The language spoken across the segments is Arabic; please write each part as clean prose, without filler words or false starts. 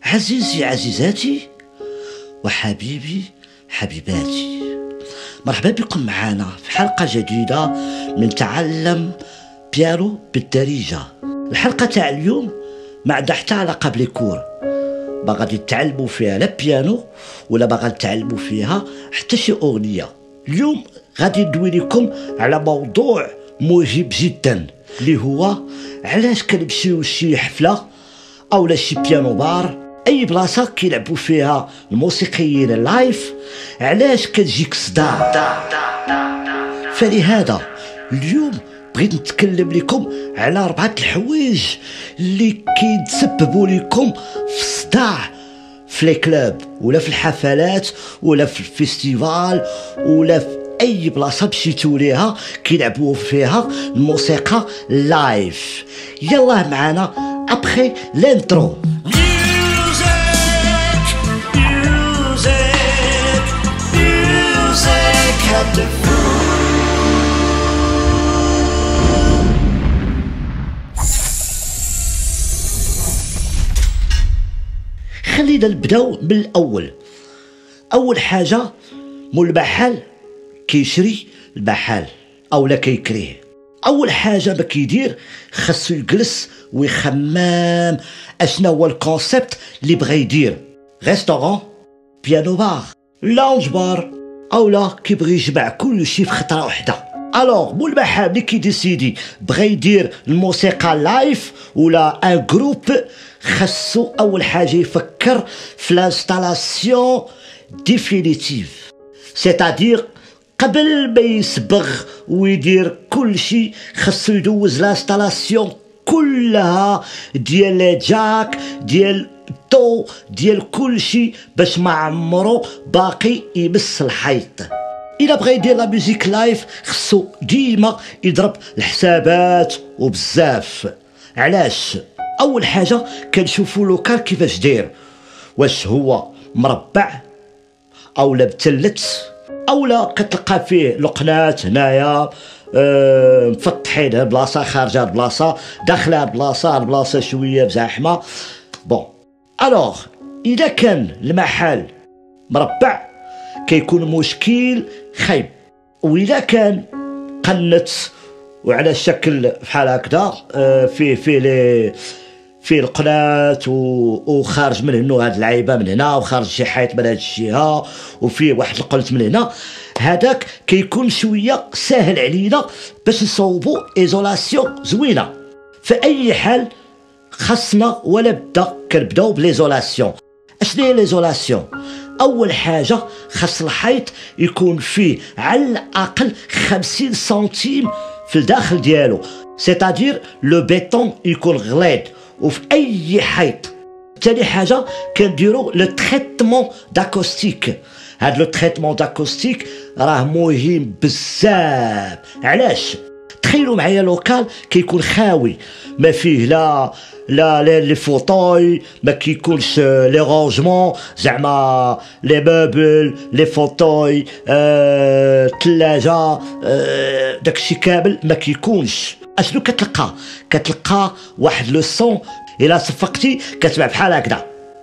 عزيزي عزيزاتي وحبيبي حبيباتي، مرحبا بكم معنا في حلقة جديدة من تعلم بيانو بالدارجة. الحلقة تاع اليوم ما عندها حتى علاقة بليكور، ما غادي نتعلموا فيها لا بيانو ولا ما غادي نتعلموا فيها حتى شي أغنية. اليوم غادي ندوي لكم على موضوع مهم جدا، اللي هو علاش كنمشيو لشي حفلة أو شي بيانو بار، أي بلاصة كيلعبوا فيها الموسيقيين اللايف، علاش كتجيك صداع. فلهذا اليوم بغيت نتكلم لكم على 4 الحوايج اللي كيتسببوا لكم في الصداع في لي كلوب ولا في الحفلات ولا في الفيستيفال ولا في اي بلاصه مشيتو ليها كيلعبوا فيها الموسيقى لايف. يلا معنا ابخي لانترو. خلينا نبداو من الاول. اول حاجه مول المحل كيشري المحل اولا كيكريه، اول حاجه ما كيدير خاصو يجلس ويخمم اشنا هو الكونسيبت اللي بغا يدير. ريستورون، بيانو بار، لونج بار، اولا كيبغي يجمع كل شيء في خطره واحده. الوغ مول المحل اللي كيديسيدي بغا يدير الموسيقى لايف ولا ان جروب، خاصو اول حاجه يفكر في لانستالاسيون ديفينيتيف، سيتادير قبل ما يصبغ ويدير كل شيء خاصو يدوز لانستالاسيون كلها ديال لي جاك ديال الضو ديال كل شيء باش ما عمرو باقي يمس الحيط. الا بغى يدير لا ميوزيك لايف خصو ديما يضرب الحسابات وبزاف. علاش؟ اول حاجه كنشوفوا لوكال كيفاش داير، واش هو مربع اولا مثلث اولا كتلقى فيه لقنات هنايا مفتحين هاد البلاصه خارجه هاد البلاصه داخله هاد البلاصه، هاد البلاصه شويه زحمه. بون الوغ اذا كان المحل مربع كيكون مشكل خايب، واذا كان قنت وعلى شكل بحال هكذا فيه القناة وخارج من هنا هاد العيبه من هنا وخارج شي حيط من هاد الجهه وفيه واحد القلت من هنا، هذاك كيكون شويه ساهل علينا باش نصوبوا ايزولاسيون زوينه. في اي حال خاصنا ولا بدا كنبداو بليزولاسيون. اشنو هي ليزولاسيون؟ اول حاجه خاص الحيط يكون فيه على الاقل 50 سنتيم في الداخل ديالو، سيتادير لو بيتون يكون غليظ وفي اي حيط. ثاني حاجه كنديروا لو تريتمون داكوستيك. هاد لو تريتمون داكوستيك راه مهم بزاف. علاش؟ تخيلوا معايا لوكال كيكون خاوي، ما فيه لا لي فوطوي، ما كيكونش لي رونجمون زعما لي موبل لي فوطوي الثلاجه داكشي كامل ما كيكونش. اشنو كتلقى واحد لو صون الا صفقتي كتسمع بحال هكذا.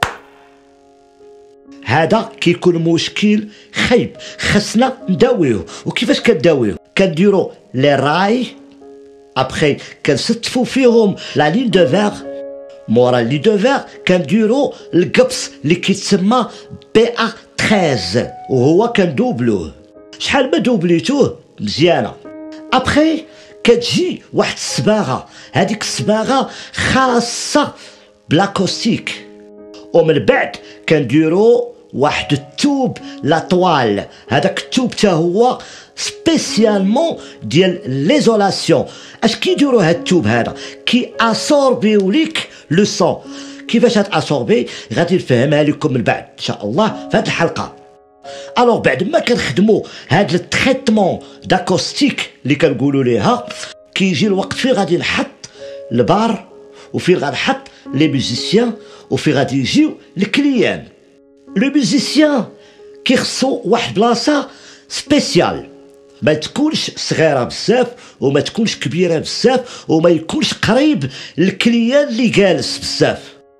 هذا كيكون مشكل خايب، خاصنا نداويوه. وكيفاش كنداويوه؟ كنديروا لي راي ابخي كنستفوا فيهم لا لين دو فيغ، مورا لين دو فيغ كنديروا القبص اللي كيتسمى بي ا 13 وهو كندوبلوه. شحال ما دوبليتوه مزيانه. ابخي كتجي واحد الصباغه، هذيك الصباغه خاصه بلاكوستيك، ومن بعد كنديروا واحد التوب لا طوال. هذاك التوب تا هو سبيسيالمون ديال ليزولاسيون. اش كيديروا هاد التوب هذا؟ كي اسوربيو ليك لو سون. كيفاش هاد اسوربي غادي نفهمها لكم من بعد ان شاء الله في هاد الحلقه. الوغ بعد ما كنخدموا هاد التريتمون داكوستيك اللي كنقولوا ليها، كيجي الوقت فين غادي نحط البار وفين غنحط لي ميوزيسيان وفين غادي يجيو الكليان. لو ميوزيسيان كيخصو واحد بلاصه سبيسيال، ما تكونش صغيره بزاف وما تكونش كبيره بزاف وما يكونش قريب الكليان اللي جالس بزاف.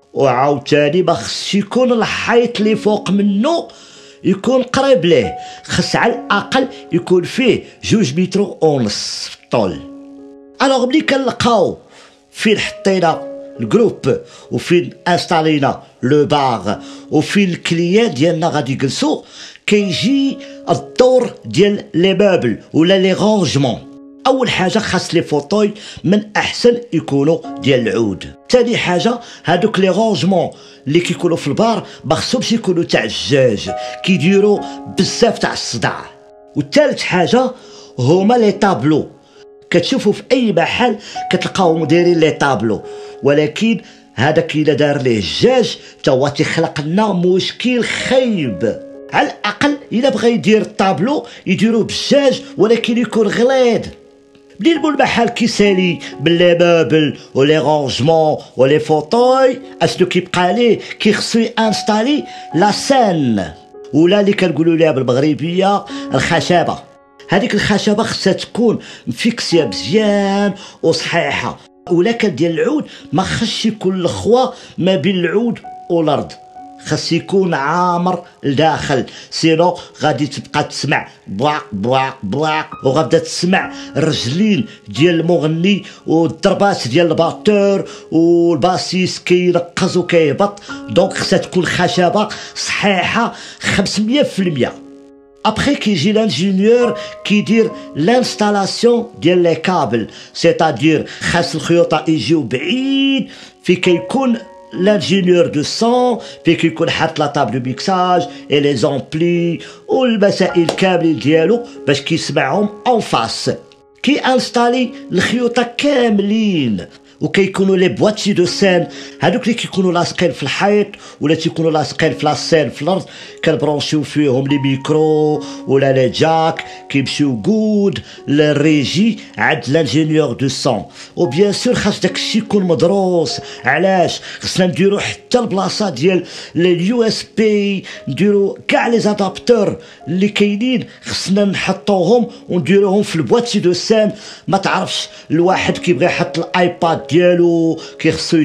وعاوتاني ما خصش يكون الحيط اللي فوق منه يكون قريب ليه، خص على الاقل يكون فيه 2 متر ونص في الطول. الوغ ملي كنلقاو فين حطينا الجروب وفين انستالينا لو بار وفين الكليان ديالنا غادي يجلسوا، كيجي الدور ديال لي موبل ولا لي رونجمون. اول حاجه خاص لي فوطوي من احسن يكونوا ديال العود. ثاني حاجه هادوك لي رونجمون اللي كيكونوا في البار ما خصهمش يكونوا تاع الجاج، كيديروا بزاف تاع الصداع. وثالث حاجه هما لي طابلو. كتشوفوا في اي محل كتلقاو مديرين لي طابلو، ولكن هذاك الا دار ليه الجاج تا هو تيخلق لنا مشكل خايب. على الاقل الا بغى يدير الطابلو يديروه بالجاج ولكن يكون غليظ. منين مول المحل كيسالي باللي موبل ولي رونجمون ولي فوطوي، اشنو كيبقى ليه؟ كيخصو انستالي لا سين ولا اللي كنقولوا ليها بالمغربيه الخشبه. هذيك الخشبه خصها تكون مفيكسيه مزيان وصحيحه، ولكن ديال العود ما خصش يكون الخوا ما بين العود والارض، خاص يكون عامر لداخل، سينو غادي تبقى تسمع بواق بواق بواق وغادا تسمع الرجلين ديال المغني والضربات ديال الباتور والباسيس كينقز وكيهبط. دونك خصها تكون خشبه صحيحه 500%. ابخي كيجي لانجينيور كيدير لانستالاسيون ديال لي كابل، سيتادير خاص الخيوطه يجيو بعيد في كيكون l'ingénieur de son في كيكون حاط لا طابل دو ميكساج اي لي زومبلي والمسائل كاملين ديالو باش كيسمعهم اون فاس. كي انستالي الخيوطه كاملين وكيكونوا لي بواتي دو سين، هادوك اللي كيكونوا لاصقين في الحيط ولا تيكونوا لاصقين في لاسين في الارض، كنبرونشيو فيهم لي ميكرو ولا لي جاك كيمشيو كود للريجي عند لانجينيور دو سون. وبيان سور خاص داكشي يكون مدروس. علاش؟ خصنا نديرو حتى البلاصه ديال اليو اس بي، نديرو كاع لي زادابتور اللي كاينين خصنا نحطوهم ونديروهم في البواتي دو سين. ما تعرفش الواحد كيبغي يحط الايباد ديالو كيخصو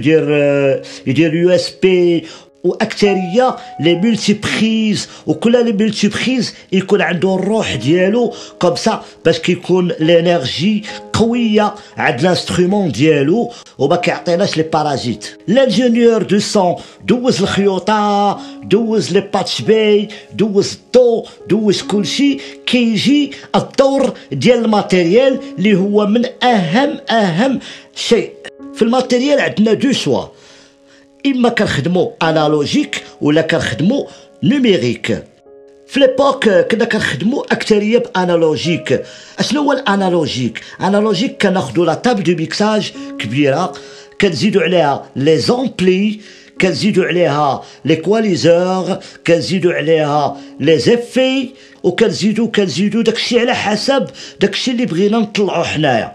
يدير يو اس بي، واكثريه لي ملتي بريز، وكل لي ملتي بريز يكون عنده الروح ديالو كومسا باش كيكون لينيرجي قويه عند الانسترومون ديالو وما كيعطيناش لي بارازيت. لانجينيور دو سون دوز الخيوطه، دوز لي باتش باي، دوز الضو، دوز كلشي. كيجي الدور ديال الماتيريال اللي هو من اهم شيء في الماتيريال. عندنا دو شوا، اما كنخدمو انالوجيك ولا كنخدمو نوميريك. في ليبوك كنا كنخدمو اكثريه بانالوجيك. اشنو هو الانالوجيك؟ انالوجيك كناخدو لا طابل دو ميكساج كبيره، كنزيدو عليها لي زومبلي، كنزيدو عليها لي كواليزور، كنزيدو عليها لي زيفي، وكنزيدو داكشي على حسب داكشي اللي بغينا نطلعو حنايا.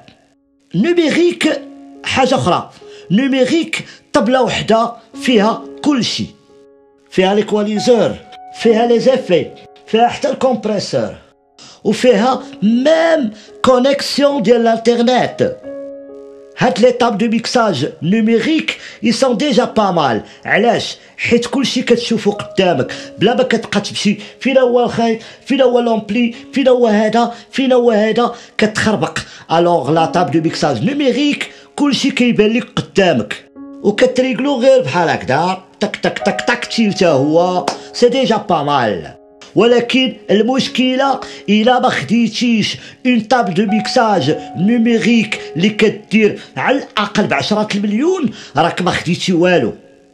نوميريك حاجه اخرى. نوميريك طبله وحده فيها كلشي، فيها لي كواليزور، فيها لي زيفي، فيها حتى الكومبريسور، وفيها ميم كونيكسيون ديال الانترنت. هاد لي طاب دو ميكساج نوميريك يسون ديجا با مال. علاش؟ حيت كلشي كتشوفو قدامك بلا ما كتبقى تمشي فين هو الخيط، فين هو لومبلي، فين هو هذا، فين هو هذا، كتخربق. الوغ لا طاب دو ميكساج نوميريك كلشي كيبان لك قدامك وكتريقلو غير بحال هكذا تك تك تك تك تيلتا هو سي ديجا با مال. ولكن المشكله الا ما خديتيش اون طابل دو ميكساج نوميريك اللي كدير على الاقل ب10 المليون راك ما خديتي والو.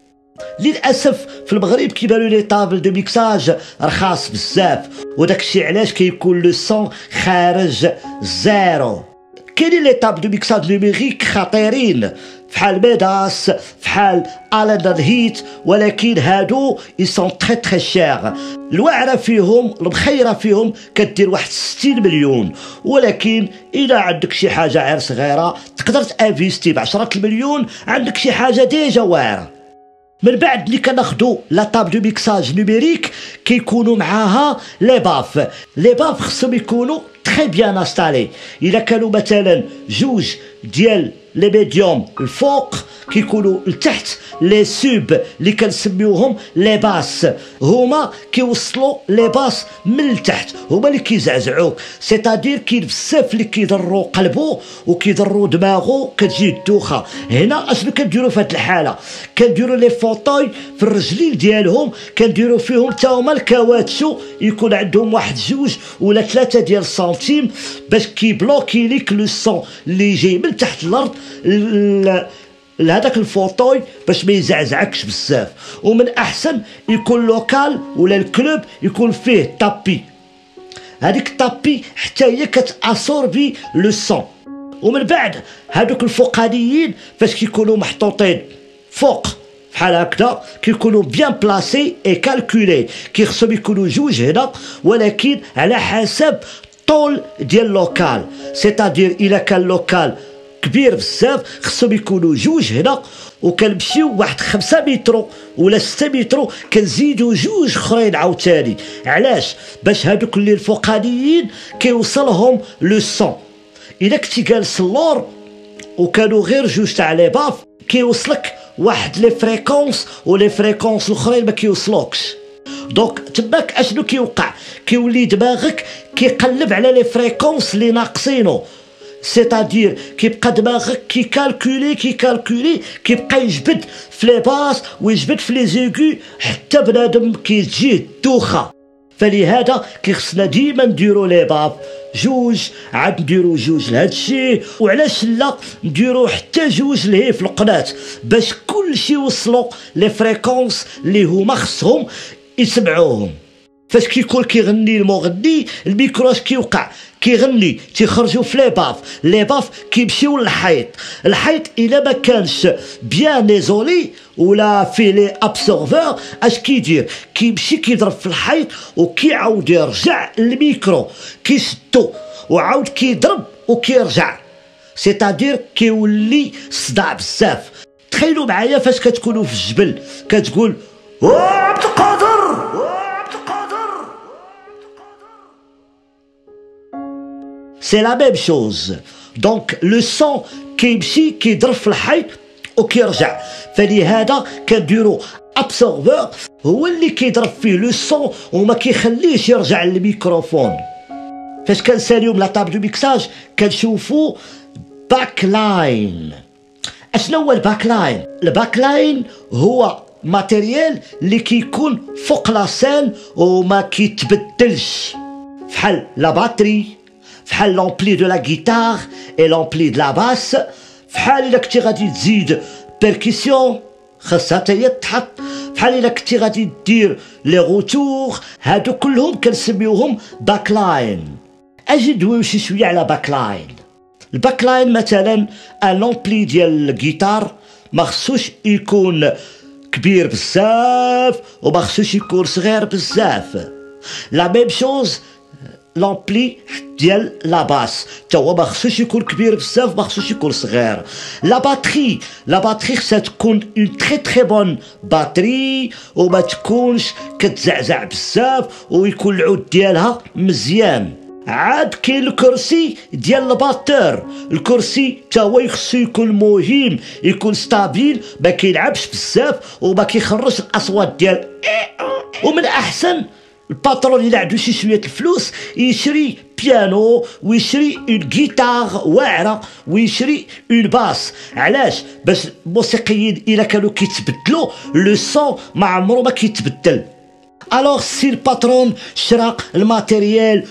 للاسف في المغرب كيبانو لي طابل دو ميكساج رخاص بزاف، وداكشي علاش كيكون لو سون خارج زيرو. كاينين لي طابل دو ميكساج نوميريك خطيرين فحال ميداس، فحال الاندر هيت، ولكن هادو يسون تري تري شير. الواعره فيهم المخيره فيهم كدير واحد 60 مليون، ولكن الا عندك شي حاجه عير صغيره تقدر تانفيستي ب10 المليون، عندك شي حاجه ديجا واعره. من بعد ملي كناخدو لا طابل دو ميكساج نوميريك كيكونوا معاها لي باف. لي باف خصهم يكونوا تري بيان انستالي. الا كانوا مثلا 2 ديال لي ميديوم الفوق كيكونوا لتحت، لي سوب اللي كنسميوهم لي باس هما كيوصلوا لي باس من التحت، هما اللي كيزعزعوك. سيتادير كاين بزاف اللي كيضروا قلبو وكيضروا دماغو، كتجي الدوخه. هنا اشنو كنديروا في هذه الحاله؟ كنديروا لي فوطوي في الرجلين ديالهم، كنديروا فيهم تا هما الكاواتشو، يكون عندهم واحد 2 ولا 3 ديال السنتيم باش كيبلوكي ليك لو سون اللي جاي من تحت الارض لهذاك الفوطوي باش ما يزعزعكش بزاف. ومن احسن يكون لوكال ولا الكلوب يكون فيه طابي، هذيك الطابي حتى هي كتاسوربي لو سون. ومن بعد هذوك الفوقانيين فاش كيكونوا محطوطين فوق بحال هكذا كيكونوا بيان بلاسي اي كالكولي، كيخصهم يكونوا 2 هنا، ولكن على حسب طول ديال لوكال. سيتادير الا كان لوكال كبير بزاف خصهم يكونوا 2 هنا، وكنمشيو واحد 5 متر ولا 6 متر كنزيدوا 2 اخرين عاوتاني. علاش؟ باش هادوك اللي الفوقانيين كيوصلهم لو سون. الا كنتي جالس اللور وكانوا غير 2 تاع لي باف كيوصلك واحد لي فريكونس، ولي فريكونس الاخرين ما كيوصلوكش. دونك تماك اشنو كيوقع؟ كيولي دماغك كيقلب على لي فريكونس اللي ناقصينو، سيتادير كيبقى دماغك كيكالكولي كيبقى يجبد في لي باس ويجبد في لي زيغو حتى بنادم كيجيه الدوخه. فلهذا كيخصنا ديما نديرو لي باف 2، عاد نديرو 2 لهاد الشيء، وعلاش لا نديرو حتى 2 لهي في القناه باش كلشي يوصلوا لي فريكونس اللي هما خصهم يسمعوهم. فاش كيكون كيغني المغني الميكرو اش كيوقع؟ كيغني تيخرجوا في لي باف كيمشيو للحيط. الحيط الا ما كانش بيان ايزولي ولا في لي ابسورفور اش كيدير؟ كيمشي كيضرب في الحيط وكيعاود يرجع للميكرو، كيشدو وعاود كيضرب وكيرجع، سيتادير كيولي صداع بزاف. تخيلوا معايا فاش كتكونوا في الجبل كتقول عبد القادر، c'est la même chose. Donc le son كيمشي كيضرب في الحيط وكيرجع. فلهذا كنديروا ابسورفور هو اللي كيضرب فيه لو سون وما كيخليش يرجع للميكروفون. فاش كنساليو من لا طاب دو ميكساج كنشوفوا باك لاين. اشنو هو الباك لاين؟ الباك لاين هو ماتيريال اللي كيكون فوق لا سين وما كيتبدلش، فحال لا باتري، فحال لامبلي دو لا غيتار اي لامبلي دو لا باس، فحال الا كنتي غادي تزيد بيركسيون خاصها حتى هي تحط، فحال الا كنتي غادي دير لي روتور، هادو كلهم كنسميوهم باك لاين. اجي ندويو شي شويه على باك لاين. الباك لاين مثلا ان لامبلي ديال الغيتار ما خصوش يكون كبير بزاف وما خصوش يكون صغير بزاف. لا ميم شوز لامبلي ديال لا باس تا هو ما خصوش يكون كبير بزاف ما خصوش يكون صغير. لا باتري خصها تكون اون تري بون باتري وما تكونش كتزعزع بزاف ويكون العود ديالها مزيان. عاد كاين الكرسي ديال الباتور، الكرسي تا هو خصو يكون مهم، يكون ستابيل ما كيلعبش بزاف وما كيخرجش الاصوات ديال. ومن احسن الباترون اللي عنده شي شويه الفلوس يشري بيانو ويشري اون غيتار واعره ويشري اون باس. علاش؟ باش الموسيقيين الا كانوا كيتبدلوا لو سون ما عمرو ما كيتبدل. الوغ سي الباترون شرا الماتيريال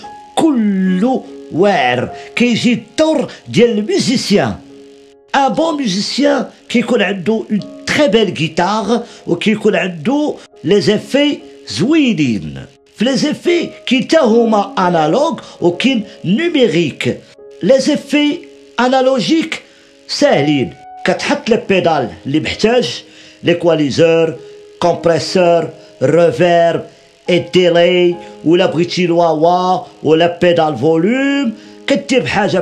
كله واعر كيجي الدور ديال الميوزيسيان. ان بون ميوزيسيان كيكون عنده اون تري بيل غيتار وكيكون عنده لي زيفي زوينين. في لي زيفي كاين تا هما انالوج وكاين نيميريك. لي زيفي انالوجيك ساهلين، كتحط لي بيدال اللي محتاج، ليكواليزور، كومبريسور، ريفيرب، الديلي، ولا بغيتي الواوا ولا بيدال فوليوم، كدير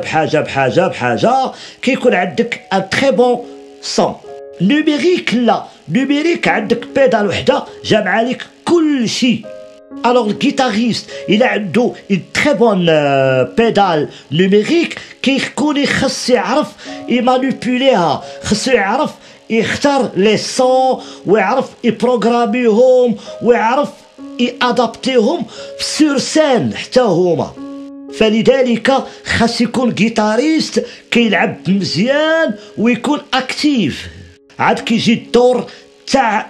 بحاجه كيكون عندك ان تري بون سون. نيميريك لا، نيميريك عندك بيدال وحده جامعه لك كل شيء. Alors le guitariste, il a une très bonne pédale numérique qui يكون خاص يعرف يمانيبيوليها، خاصو يعرف يختار لي سون ويعرف يبروغراميهم ويعرف يادابتيهم سور سين حتى هما. فلذلك خاص يكون جيتاريست كيلعب مزيان ويكون اكتيف. عاد كيجي الدور تاع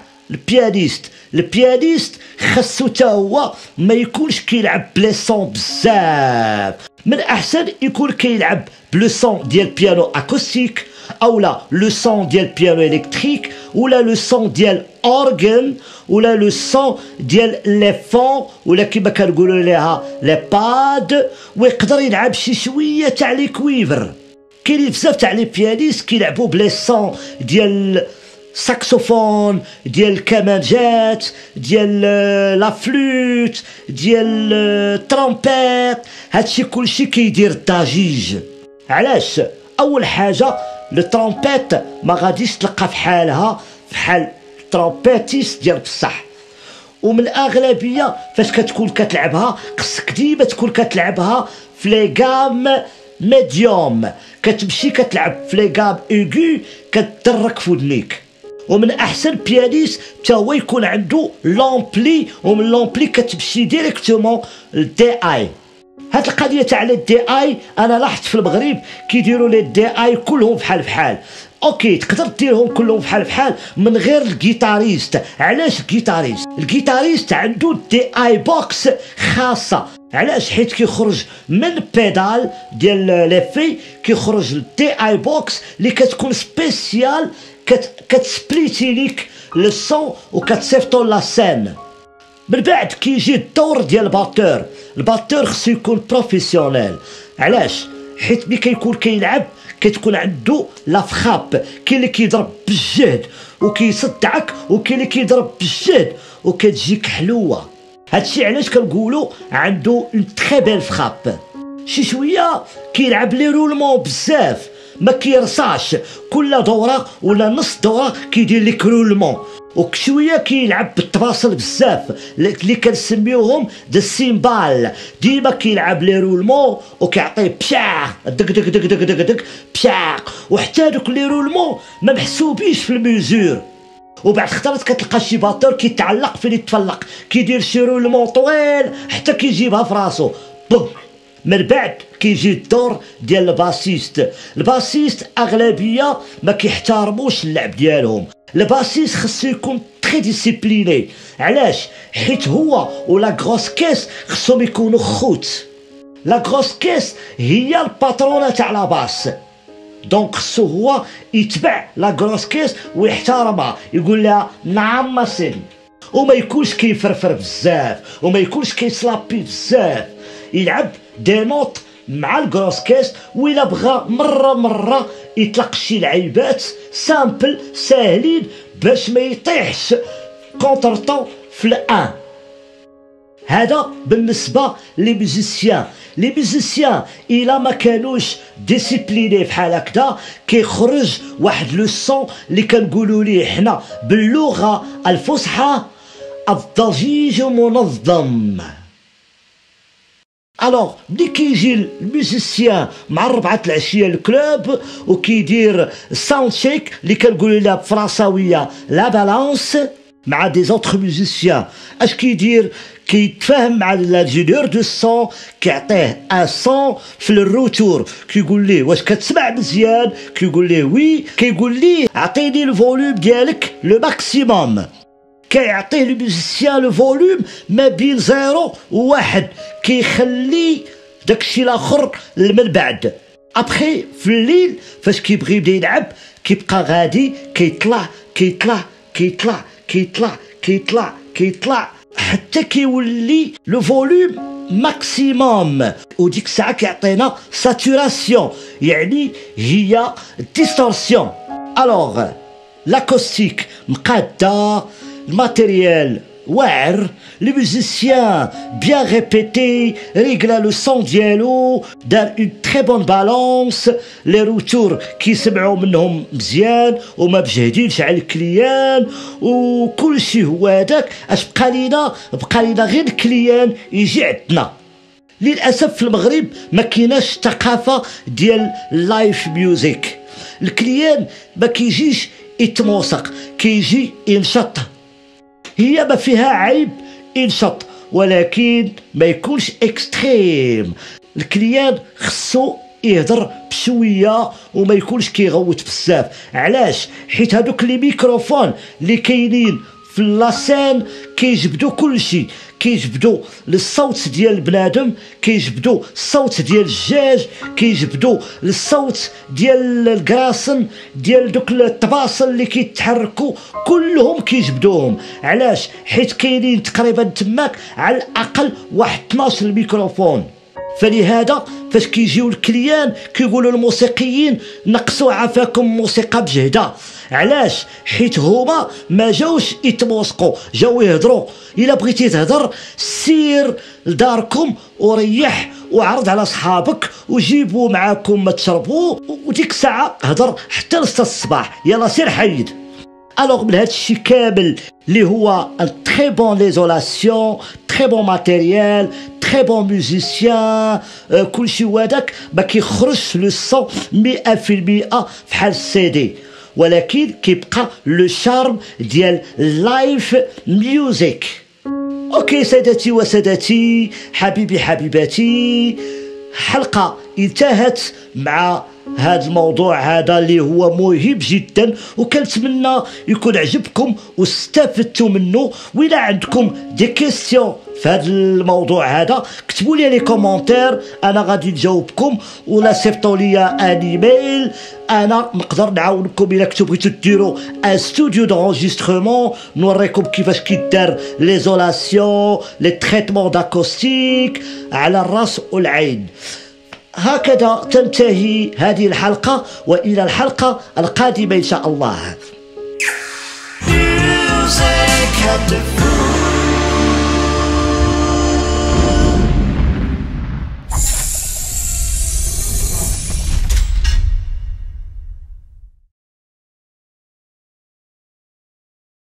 البيانيست خاصو تا هو ما يكونش كيلعب بلي سون بزاف، من احسن يكون كيلعب بلو سون ديال بيانو اكوستيك اولا لو سون ديال بيانو الكتريك ولا لو سون ديال اورغن ولا لو سون ديال لي فون ولا كيما كنقولوا ليها لي باد، ويقدر يلعب شي شويه تاع لي كويفر. كاينين بزاف تاع لي بيانيست كيلعبوا بلي سون ديال ساكسوفون ديال الكمانجات ديال لا فلوت ديال الترومبيت، هادشي كلشي كيدير الضجيج. علاش؟ اول حاجه الترومبيت ما غاديش تلقى فحالها فحال الترومبيتيست ديال بصح، ومن الاغلبيه فاش كتكون كتلعبها خصك ديما تكون كتلعبها في لي غام ميديوم، كتمشي كتلعب في لي غام ايغو كتدرك في ودنيك. ومن احسن بيانيست تا هو يكون عنده لومبلي، ومن لومبلي كتمشي ديريكتومون للدي اي. هاد القضيه تاع لي دي اي انا لاحظت في المغرب كيديروا لي دي اي كلهم بحال اوكي، تقدر ديرهم كلهم بحال من غير الجيتاريست. علاش الجيتاريست عنده دي اي بوكس خاصه. علاش؟ حيت كيخرج من بيدال ديال ليفي كيخرج الدي اي بوكس اللي كتكون سبيسيال كتسبليتي ليك لو سون وكتصيفطو لا سين. من بعد كيجي الدور ديال الباتور خصو يكون بروفيسيونيل. علاش؟ حيت ملي كيكون كيلعب كتكون عنده لا فخاب، كاين اللي كيضرب بالجهد وكيصدعك وكاين اللي كيضرب بالجهد وكتجيك حلوه. هادشي علاش كنقولوا عنده اون تري بيل فخاب. شي شويه كيلعب لي رولمون بزاف، ما كيرصاش كل دوره ولا نص دوره كيدير لك رولمون، وكشويه كيلعب بالتباصل بزاف اللي كنسميوهم دي سيمبال. ديما كيلعب لي رولمون وكيعطيه بشاع دك دك دك دك دك دك بشاع، وحتى دوك لي رولمون ما محسوبيش في الميزور. وبعد خطرات كتلقى شي باطور كيتعلق فين يتفلق كيدير شي رولمون طويل حتى كيجيبها في راسو بوم. من بعد كيجي الدور ديال الباسيست اغلبيه ما كيحترموش اللعب ديالهم. الباسيست خصو يكون تري ديسيبليني. علاش؟ حيت هو ولا غروس كيس خصهم يكونوا خوت. لا غروس كيس هي الباترونه تاع لا باس، دونك خصو هو يتبع لا غروس كيس ويحترمها، يقول لها نعم ما سيدي، وما يكونش كيفرفر بزاف وما يكونش كيسلابي بزاف. يلعب دي نوت مع الكروس كيس، وإلا بغى مرة يطلق شي لعيبات سامبل ساهلين باش ما يطيحش كونتر طون في الان. هذا بالنسبة لي ميوزيسيان إلا ما كانوش ديسيبليني بحال هكذا كيخرج واحد لو سون اللي كنقولوا ليه حنا باللغة الفصحى الضجيج منظم. الوغ ملي كيجي الميوزيسيان مع 4 العشيه الكلوب وكيدير الساوند شيك اللي كنقولوا لها بالفرنساويه لا بالانس مع دي زوتر ميوزيسيان، اش كيدير؟ كيتفاهم مع الانجينيور دو سون، كيعطيه ان سون في الروتور، كيقول ليه واش كتسمع مزيان؟ كيقول ليه وي، كيقول ليه عطيني الفوليوم ديالك لو ماكسيموم، كيعطيه الميوزيسيان لو فوليوم ما بين 0 و 1، كيخلي داكشي الاخر من بعد. ابخي في الليل فاش كيبغي يبدا يلعب كيبقى غادي كيطلع كيطلع كيطلع كيطلع كيطلع كيطلع حتى كيولي لو فوليوم ماكسيموم، وديك الساعه كيعطينا ساتوراسيون يعني هي ديستورسيون. الوغ لاكوستيك مقاده، الماتيريال واعر، لي ميوزيسيان بيان ريبيتي، ريغلا لو سون ديالو، دار اون تري بون بالونس، لي روتور كيسمعوا منهم مزيان وما بجهدينش على الكليان وكلشي هو هذاك. اش بقى لينا غير الكليان يجي عندنا. للاسف في المغرب ما كايناش ثقافه ديال اللايف ميوزيك. الكليان ما كيجيش يتموسق، كيجي ينشط. هي ما فيها عيب ينشط، ولكن ما يكونش اكستريم. الكليان خصو يهضر بشويه وما يكونش كيغوت بزاف. علاش؟ حيت هادوك لي ميكروفون اللي كاينين في لاسين كيجبدوا كلشي، كيجبدوا الصوت ديال بنادم، كيجبدوا الصوت ديال الدجاج، كيجبدوا الصوت ديال الكراسن، ديال دوك الطباصل اللي كيتحركوا، كلهم كيجبدوهم. علاش؟ حيت كاينين تقريبا تماك على الاقل واحد 12 ميكروفون. فلهذا فاش كيجيو الكليان كيقولوا الموسيقيين نقصوا عافاكم موسيقى بجهده. علاش؟ حيت هما ما جاوش يتموسقوا، جاو يهضروا. الا بغيتي تهضر سير لداركم وريح وعرض على صحابك وجيبوا معاكم ما تشربوا، وديك الساعه هضر حتى لسه الصباح. يلا سير حيد. الوغ من هذا الشيء كامل اللي هو ان تري بون ليزولاسيون، تري بون ماتيريال، تري بون ميوزيسيان، كلشي هذاك ما كيخرجش لو سون 100% فحال السي دي، ولكن كيبقى لو شارم ديال اللايف ميوزيك. اوكي سادتي وسادتي، حبيبي حبيباتي، حلقة انتهت مع هذا الموضوع هذا اللي هو مهم جدا، وكنتمنى يكون عجبكم واستفدتوا منه. وإلا عندكم دي كيستيون في هذا الموضوع هذا كتبوا لي كومونتير، انا غادي نجاوبكم، ولا صيفطوا لي ان ايميل، انا نقدر نعاونكم. الا كنتو بغيتو ديروا ان ستوديو دونجسترمون نوريكم كيفاش كيدار ليزولاسيون، لي تريتمون داكوستيك على الراس والعين. هكذا تنتهي هذه الحلقة، وإلى الحلقة القادمة إن شاء الله.